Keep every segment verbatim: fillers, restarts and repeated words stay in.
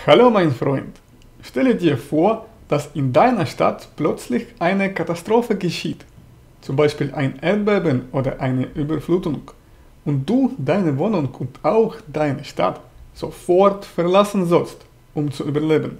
Hallo mein Freund, stelle dir vor, dass in deiner Stadt plötzlich eine Katastrophe geschieht, zum Beispiel ein Erdbeben oder eine Überflutung, und du deine Wohnung und auch deine Stadt sofort verlassen sollst, um zu überleben.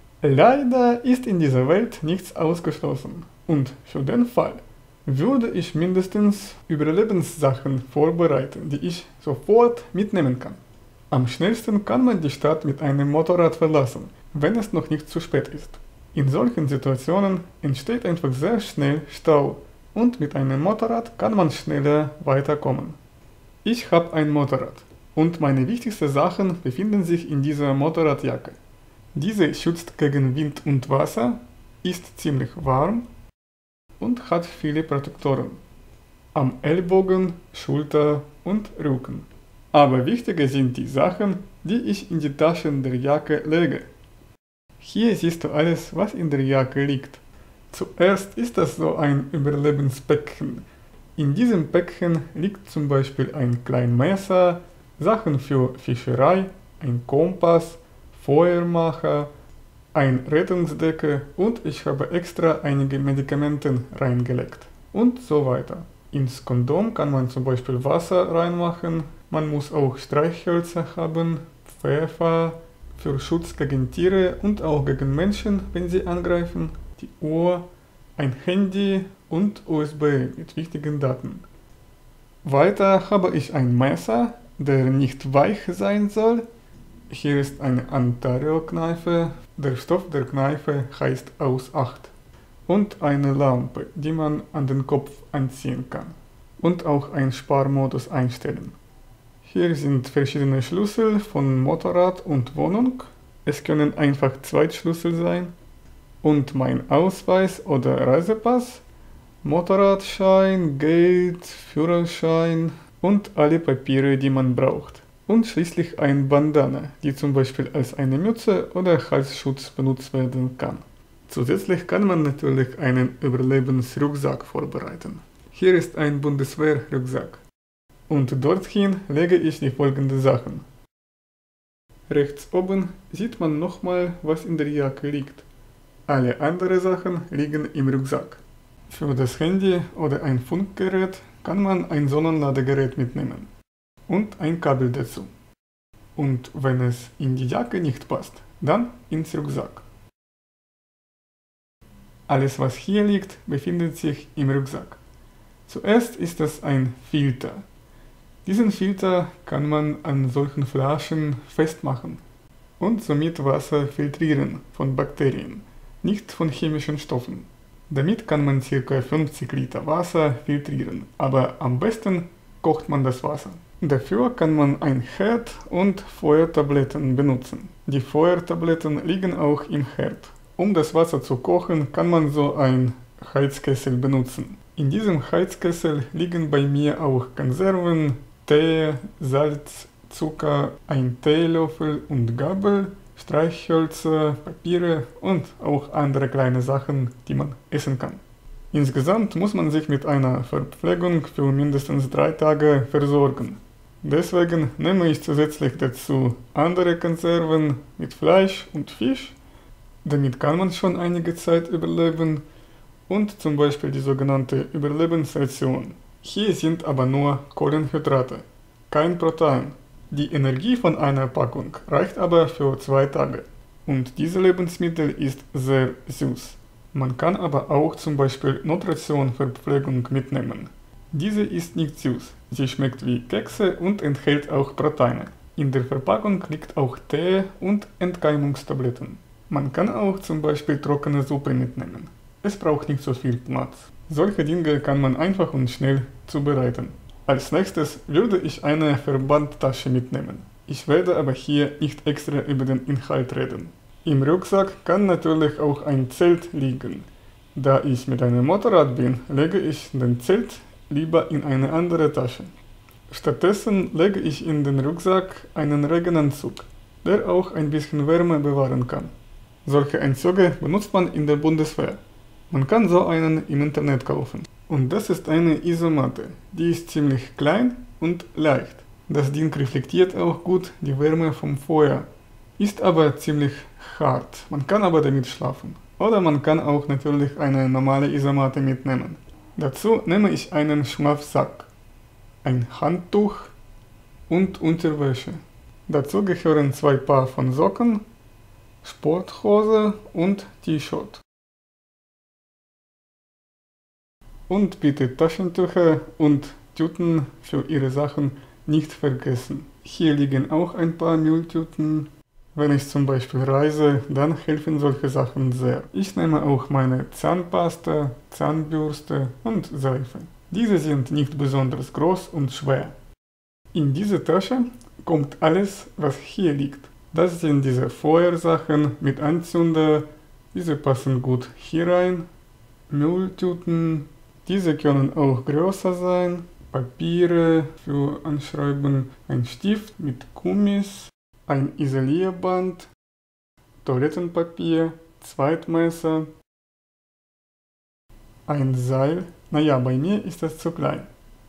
Leider ist in dieser Welt nichts ausgeschlossen, und für den Fall würde ich mindestens Überlebenssachen vorbereiten, die ich sofort mitnehmen kann. Am schnellsten kann man die Stadt mit einem Motorrad verlassen, wenn es noch nicht zu spät ist. In solchen Situationen entsteht einfach sehr schnell Stau und mit einem Motorrad kann man schneller weiterkommen. Ich habe ein Motorrad und meine wichtigsten Sachen befinden sich in dieser Motorradjacke. Diese schützt gegen Wind und Wasser, ist ziemlich warm und hat viele Protektoren am Ellbogen, Schulter und Rücken. Aber wichtiger sind die Sachen, die ich in die Taschen der Jacke lege. Hier siehst du alles, was in der Jacke liegt. Zuerst ist das so ein Überlebenspäckchen. In diesem Päckchen liegt zum Beispiel ein kleines Messer, Sachen für Fischerei, ein Kompass, Feuermacher, ein Rettungsdecke und ich habe extra einige Medikamente reingelegt und so weiter. Ins Kondom kann man zum Beispiel Wasser reinmachen, man muss auch Streichhölzer haben, Pfeffer für Schutz gegen Tiere und auch gegen Menschen, wenn sie angreifen, die Uhr, ein Handy und U S B mit wichtigen Daten. Weiter habe ich ein Messer, der nicht weich sein soll. Hier ist eine Ontario-Kneife, der Stoff der Kneife heißt Aus acht. Und eine Lampe, die man an den Kopf anziehen kann. Und auch einen Sparmodus einstellen. Hier sind verschiedene Schlüssel von Motorrad und Wohnung. Es können einfach Zweitschlüssel sein. Und mein Ausweis oder Reisepass, Motorradschein, Geld, Führerschein und alle Papiere, die man braucht. Und schließlich ein Bandana, die zum Beispiel als eine Mütze oder Halsschutz benutzt werden kann. Zusätzlich kann man natürlich einen Überlebensrucksack vorbereiten. Hier ist ein Bundeswehrrucksack. Und dorthin lege ich die folgenden Sachen. Rechts oben sieht man nochmal, was in der Jacke liegt. Alle anderen Sachen liegen im Rucksack. Für das Handy oder ein Funkgerät kann man ein Sonnenladegerät mitnehmen. Und ein Kabel dazu. Und wenn es in die Jacke nicht passt, dann ins Rucksack. Alles, was hier liegt, befindet sich im Rucksack. Zuerst ist das ein Filter. Diesen Filter kann man an solchen Flaschen festmachen und somit Wasser filtrieren von Bakterien, nicht von chemischen Stoffen. Damit kann man ca. fünfzig Liter Wasser filtrieren, aber am besten kocht man das Wasser. Dafür kann man ein Herd und Feuertabletten benutzen. Die Feuertabletten liegen auch im Herd. Um das Wasser zu kochen, kann man so einen Heizkessel benutzen. In diesem Heizkessel liegen bei mir auch Konserven, Tee, Salz, Zucker, ein Teelöffel und Gabel, Streichhölzer, Papiere und auch andere kleine Sachen, die man essen kann. Insgesamt muss man sich mit einer Verpflegung für mindestens drei Tage versorgen. Deswegen nehme ich zusätzlich dazu andere Konserven mit Fleisch und Fisch. Damit kann man schon einige Zeit überleben und zum Beispiel die sogenannte Überlebensration. Hier sind aber nur Kohlenhydrate, kein Protein. Die Energie von einer Packung reicht aber für zwei Tage und diese Lebensmittel ist sehr süß. Man kann aber auch zum Beispiel Nutrition-Verpflegung mitnehmen. Diese ist nicht süß, sie schmeckt wie Kekse und enthält auch Proteine. In der Verpackung liegt auch Tee und Entkeimungstabletten. Man kann auch zum Beispiel trockene Suppe mitnehmen. Es braucht nicht so viel Platz. Solche Dinge kann man einfach und schnell zubereiten. Als nächstes würde ich eine Verbandtasche mitnehmen. Ich werde aber hier nicht extra über den Inhalt reden. Im Rucksack kann natürlich auch ein Zelt liegen. Da ich mit einem Motorrad bin, lege ich den Zelt lieber in eine andere Tasche. Stattdessen lege ich in den Rucksack einen Regenanzug, der auch ein bisschen Wärme bewahren kann. Solche Anzüge benutzt man in der Bundeswehr. Man kann so einen im Internet kaufen. Und das ist eine Isomatte. Die ist ziemlich klein und leicht. Das Ding reflektiert auch gut die Wärme vom Feuer. Ist aber ziemlich hart. Man kann aber damit schlafen. Oder man kann auch natürlich eine normale Isomatte mitnehmen. Dazu nehme ich einen Schlafsack, ein Handtuch und Unterwäsche. Dazu gehören zwei Paar von Socken, Sporthose und T-Shirt. Und bitte Taschentücher und Tüten für Ihre Sachen nicht vergessen. Hier liegen auch ein paar Mülltüten. Wenn ich zum Beispiel reise, dann helfen solche Sachen sehr. Ich nehme auch meine Zahnpasta, Zahnbürste und Seife. Diese sind nicht besonders groß und schwer. In diese Tasche kommt alles, was hier liegt. Das sind diese Feuersachen mit Anzünder. Diese passen gut hier rein. Mülltüten. Diese können auch größer sein. Papiere für Anschreiben. Ein Stift mit Gummis. Ein Isolierband. Toilettenpapier. Zweitmesser. Ein Seil. Naja, bei mir ist das zu klein.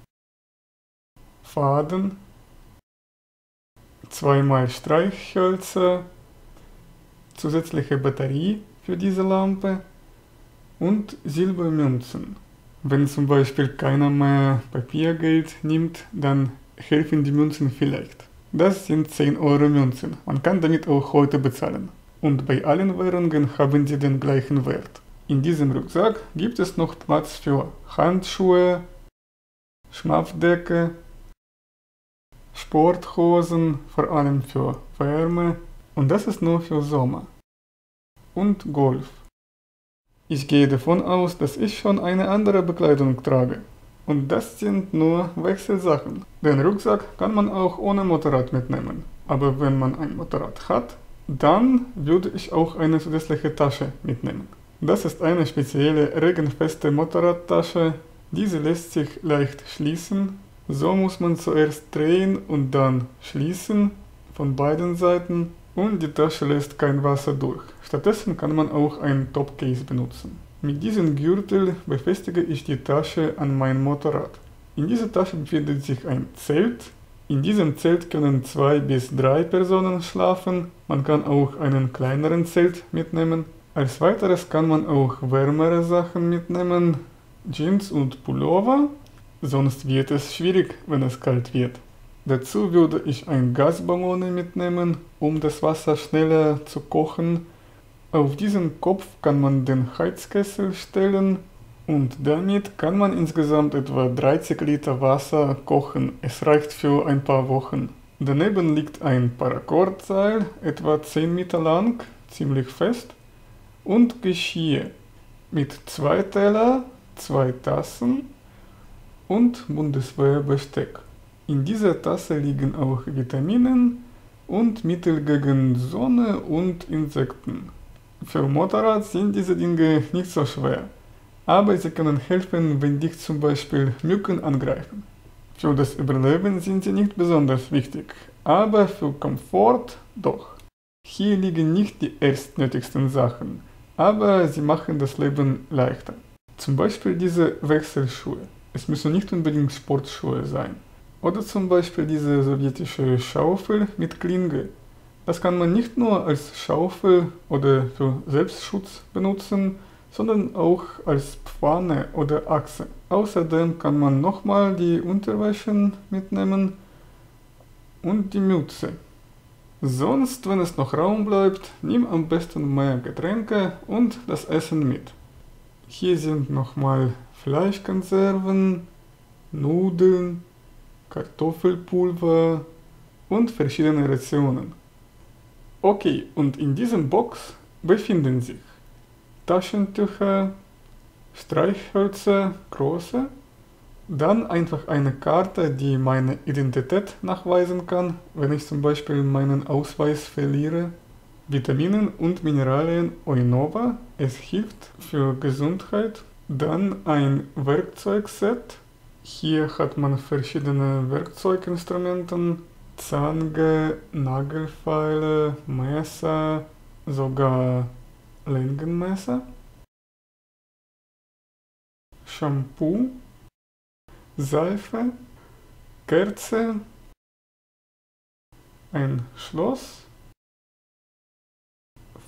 Faden. Zweimal Streichhölzer. Zusätzliche Batterie für diese Lampe. Und Silbermünzen. Wenn zum Beispiel keiner mehr Papiergeld nimmt, dann helfen die Münzen vielleicht. Das sind zehn Euro Münzen. Man kann damit auch heute bezahlen. Und bei allen Währungen haben sie den gleichen Wert. In diesem Rucksack gibt es noch Platz für Handschuhe, Schlafdecke, Sporthosen, vor allem für Wärme. Und das ist nur für Sommer. Und Golf. Ich gehe davon aus, dass ich schon eine andere Bekleidung trage. Und das sind nur Wechselsachen. Den Rucksack kann man auch ohne Motorrad mitnehmen. Aber wenn man ein Motorrad hat, dann würde ich auch eine zusätzliche Tasche mitnehmen. Das ist eine spezielle regenfeste Motorradtasche. Diese lässt sich leicht schließen. So muss man zuerst drehen und dann schließen von beiden Seiten. Und die Tasche lässt kein Wasser durch. Stattdessen kann man auch ein Topcase benutzen. Mit diesem Gürtel befestige ich die Tasche an mein Motorrad. In dieser Tasche befindet sich ein Zelt. In diesem Zelt können zwei bis drei Personen schlafen. Man kann auch einen kleineren Zelt mitnehmen. Als weiteres kann man auch wärmere Sachen mitnehmen, Jeans und Pullover. Sonst wird es schwierig, wenn es kalt wird. Dazu würde ich ein Gasballon mitnehmen, um das Wasser schneller zu kochen. Auf diesen Kopf kann man den Heizkessel stellen und damit kann man insgesamt etwa dreißig Liter Wasser kochen. Es reicht für ein paar Wochen. Daneben liegt ein Paracord-Seil, etwa zehn Meter lang, ziemlich fest, und Geschirr mit zwei Teller, zwei Tassen und Bundeswehrbesteck. In dieser Tasse liegen auch Vitaminen und Mittel gegen Sonne und Insekten. Für Motorrad sind diese Dinge nicht so schwer, aber sie können helfen, wenn dich zum Beispiel Mücken angreifen. Für das Überleben sind sie nicht besonders wichtig, aber für Komfort doch. Hier liegen nicht die erstnötigsten Sachen, aber sie machen das Leben leichter. Zum Beispiel diese Wechselschuhe. Es müssen nicht unbedingt Sportschuhe sein. Oder zum Beispiel diese sowjetische Schaufel mit Klinge. Das kann man nicht nur als Schaufel oder für Selbstschutz benutzen, sondern auch als Pfanne oder Achse. Außerdem kann man nochmal die Unterwäsche mitnehmen und die Mütze. Sonst, wenn es noch Raum bleibt, nimm am besten mehr Getränke und das Essen mit. Hier sind nochmal Fleischkonserven, Nudeln, Kartoffelpulver und verschiedene Rationen. Okay, und in diesem Box befinden sich Taschentücher, Streichhölzer, große, dann einfach eine Karte, die meine Identität nachweisen kann, wenn ich zum Beispiel meinen Ausweis verliere, Vitaminen und Mineralien Oinova, es hilft für Gesundheit, dann ein Werkzeugset. Hier hat man verschiedene Werkzeuginstrumente, Zange, Nagelfeile, Messer, sogar Längenmesser, Shampoo, Seife, Kerze, ein Schloss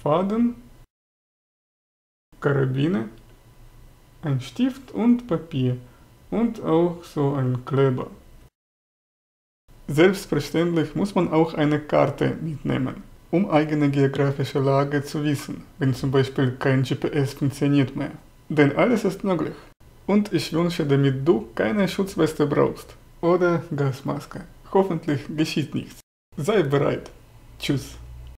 Faden, Karabiner, ein Stift und Papier und auch so ein Kleber. Selbstverständlich muss man auch eine Karte mitnehmen, um eigene geografische Lage zu wissen, wenn zum Beispiel kein G P S funktioniert mehr. Denn alles ist möglich. Und ich wünsche, damit du keine Schutzweste brauchst oder Gasmaske. Hoffentlich geschieht nichts. Sei bereit. Tschüss.